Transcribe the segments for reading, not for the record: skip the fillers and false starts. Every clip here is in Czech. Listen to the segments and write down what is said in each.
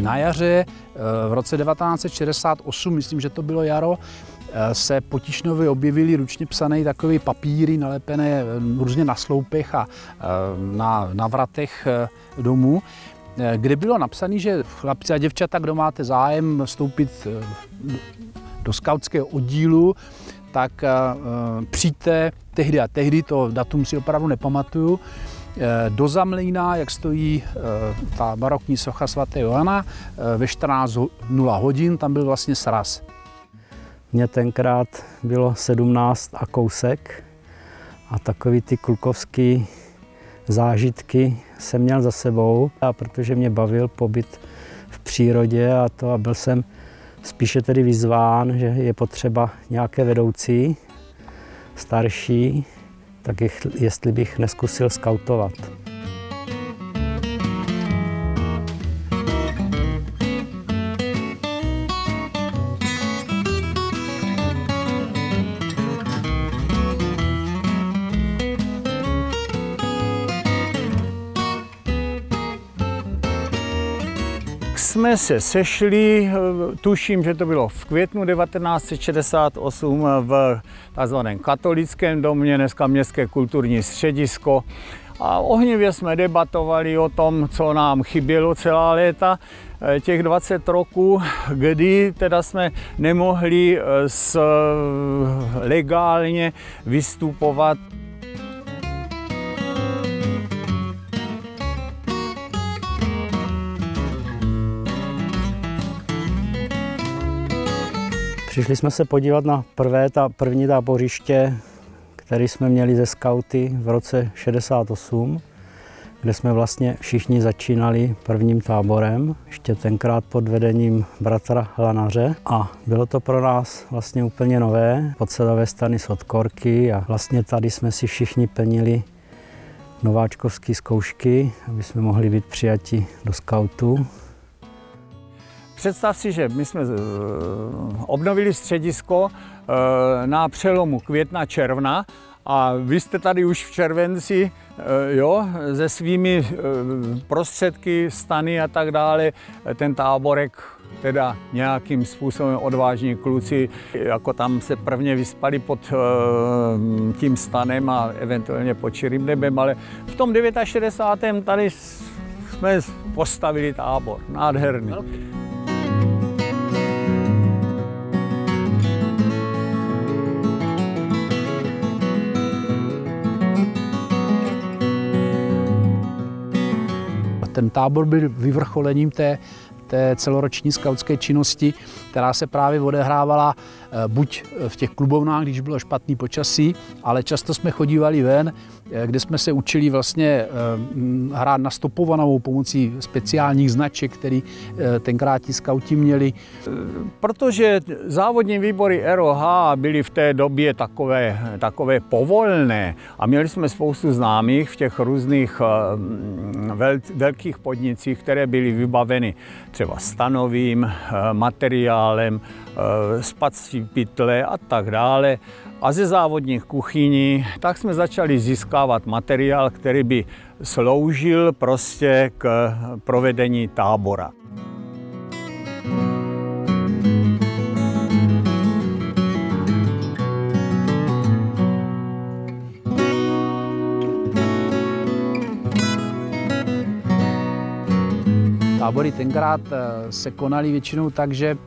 Na jaře v roce 1968, myslím, že to bylo jaro, se po Tišnově objevily ručně psané takové papíry nalepené různě na sloupech a na vratech domů, kde bylo napsané, že chlapci a děvčata, kdo máte zájem vstoupit do skautského oddílu, tak přijďte tehdy a tehdy, to datum si opravdu nepamatuju, do Zamlína, jak stojí ta barokní socha svaté Johana, ve 14:00 hodin, tam byl vlastně sraz. Mně tenkrát bylo 17 a kousek a takový ty klukovský zážitky jsem měl za sebou, a protože mě bavil pobyt v přírodě a byl jsem spíše tedy vyzván, že je potřeba nějaké vedoucí, starší, tak jestli bych neskusil skautovat. Jsme se sešli, tuším, že to bylo v květnu 1968 v tzv. Katolickém domě, dneska Městské kulturní středisko. A ohnivě jsme debatovali o tom, co nám chybělo celá léta, těch 20 roků, kdy teda jsme nemohli legálně vystupovat. Přišli jsme se podívat na první tábořiště, které jsme měli ze skauty v roce 68, kde jsme vlastně všichni začínali prvním táborem, ještě tenkrát pod vedením bratra Hlanaře. A bylo to pro nás vlastně úplně nové, podsedové stany z Odkorky, a vlastně tady jsme si všichni plnili nováčkovské zkoušky, aby jsme mohli být přijati do skautu. Představ si, že my jsme obnovili středisko na přelomu května června a vy jste tady už v červenci, se svými prostředky, stany a tak dále, ten táborek teda nějakým způsobem odvážní kluci, jako tam se prvně vyspali pod tím stanem a eventuálně pod čirým nebem, ale v tom 69. tady jsme postavili tábor, nádherný. Ten tábor byl vyvrcholením té celoroční skautské činnosti, která se právě odehrávala buď v těch klubovnách, když bylo špatný počasí, ale často jsme chodívali ven, kde jsme se učili vlastně hrát na stopovanou pomocí speciálních značek, které tenkrát ti skauti měli. Protože závodní výbory ROH byly v té době takové povolné a měli jsme spoustu známých v těch různých velkých podnicích, které byly vybaveny třeba stanovým materiálem, spací pytle a tak dále. A ze závodních kuchyní tak jsme začali získávat materiál, který by sloužil prostě k provedení tábora. Tábory tenkrát se konaly většinou tak, že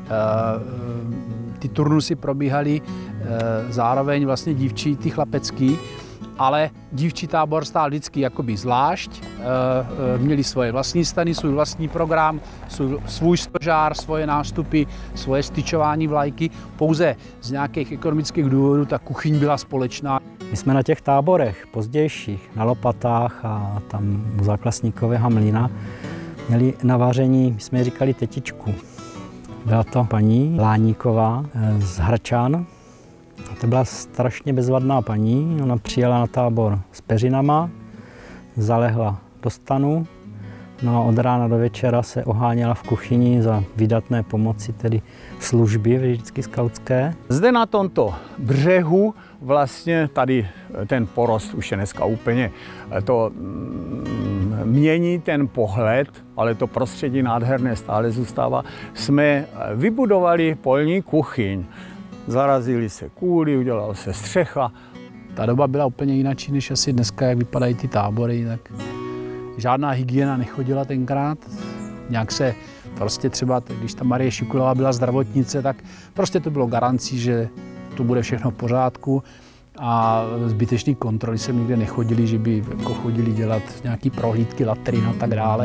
ty turnusy probíhaly zároveň vlastně dívčí, ty chlapecký, ale dívčí tábor stál vždycky jakoby zvlášť, měli svoje vlastní stany, svůj vlastní program, svůj stožár, svoje nástupy, svoje styčování vlajky. Pouze z nějakých ekonomických důvodů ta kuchyň byla společná. My jsme na těch táborech pozdějších, na Lopatách a tam u Záklasníkového mlýna, měli na vaření, my jsme ji říkali tetičku. Byla to paní Láníková z Hračan. To byla strašně bezvadná paní. Ona přijela na tábor s peřinama, zalehla do stanu, No a od rána do večera se oháněla v kuchyni za vydatné pomoci, tedy služby vždycky skautské. Zde na tomto břehu vlastně tady ten porost už je dneska úplně, to mění ten pohled, ale to prostředí nádherné stále zůstává. Jsme vybudovali polní kuchyň, zarazili se kůly, udělala se střecha. Ta doba byla úplně jináčí než asi dneska, jak vypadají ty tábory, tak žádná hygiena nechodila tenkrát. Nějak se prostě třeba, když ta Marie Šikulová byla zdravotnice, tak prostě to bylo garancí, že to bude všechno v pořádku a zbytečný kontroly sem nikde nechodili, že by jako chodili dělat nějaký prohlídky latrin a tak dále.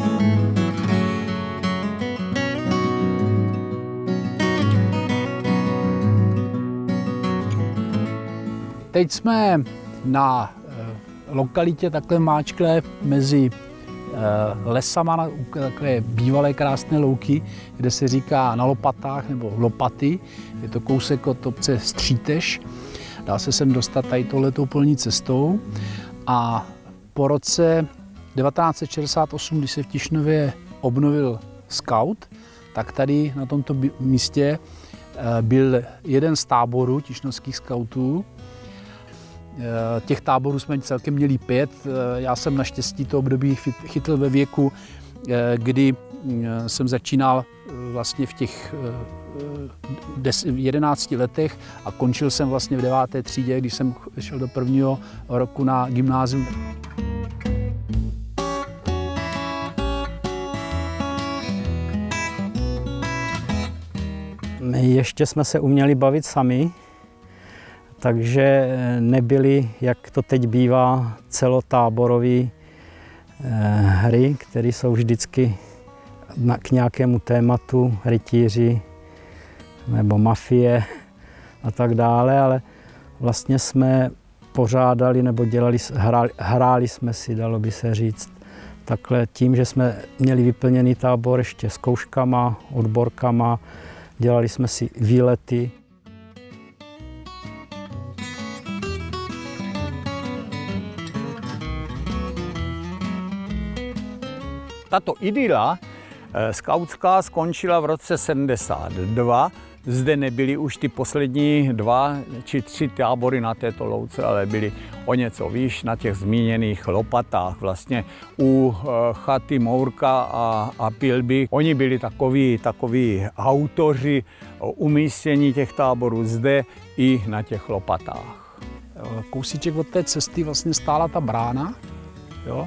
Teď jsme na lokalitě takhle máčklé mezi lesama, na takové bývalé krásné louky, kde se říká Na Lopatách nebo Lopaty. Je to kousek od obce Střítež. Dá se sem dostat tady touhletou polní cestou. A po roce 1968, když se v Tišnově obnovil Skaut, tak tady na tomto místě byl jeden z táborů tišnovských skautů. Těch táborů jsme celkem měli 5. Já jsem naštěstí to období chytl ve věku, kdy jsem začínal vlastně v těch 11 letech a končil jsem vlastně v 9. třídě, když jsem šel do 1. roku na gymnázium. Ještě jsme se uměli bavit sami, takže nebyly, jak to teď bývá, celotáborové hry, které jsou vždycky k nějakému tématu, rytíři nebo mafie a tak dále, ale vlastně jsme pořádali nebo hráli jsme si, dalo by se říct, takhle tím, že jsme měli vyplněný tábor ještě zkouškama, odborkama, dělali jsme si výlety. Tato idyla skautská skončila v roce 72. Zde nebyly už ty poslední 2 či 3 tábory na této louce, ale byly o něco výš na těch zmíněných Lopatách, vlastně u chaty Mourka a Pilby. Oni byli takoví autoři umístění těch táborů zde i na těch Lopatách. Kousíček od té cesty vlastně stála ta brána. Jo?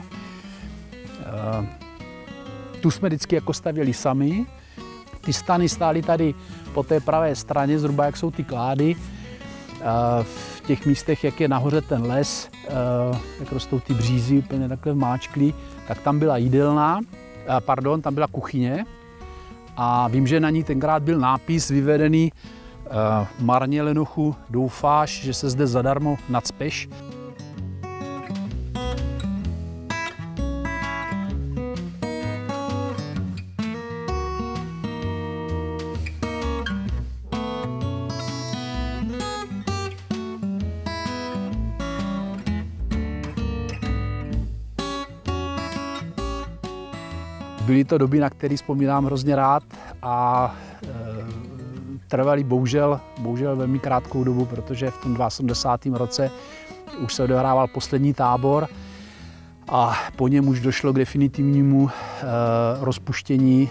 Tu jsme vždycky jako stavěli sami. Ty stany stály tady po té pravé straně, zhruba jak jsou ty klády. V těch místech, jak je nahoře ten les, jak rostou ty břízy úplně takhle vmáčklí, tak tam byla jídelna, tam byla kuchyně. A vím, že na ní tenkrát byl nápis vyvedený marně, lenochu, doufáš, že se zde zadarmo nacpeš. Byly to doby, na které vzpomínám hrozně rád a trvaly bohužel velmi krátkou dobu, protože v tom 82. roce už se odehrával poslední tábor a po něm už došlo k definitivnímu rozpuštění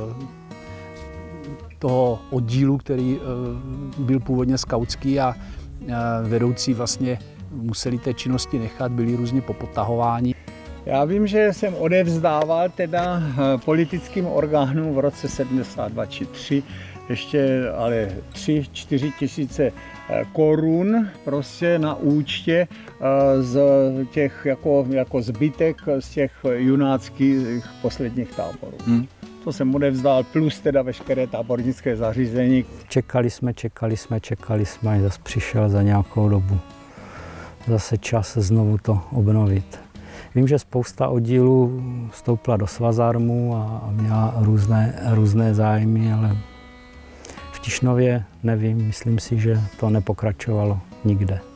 toho oddílu, který byl původně skautský a vedoucí vlastně museli té činnosti nechat, byli různě popotahováni. Já vím, že jsem odevzdával teda politickým orgánům v roce 72 či 3 ještě ale 3-4 tisíce korun prostě na účtě z těch jako zbytek z těch junáckých posledních táborů. To jsem odevzdal, plus teda veškeré tábornické zařízení. Čekali jsme, až zase přišel za nějakou dobu. Zase čas znovu to obnovit. Vím, že spousta oddílů vstoupila do Svazarmu a měla různé zájmy, ale v Tišnově nevím, myslím si, že to nepokračovalo nikde.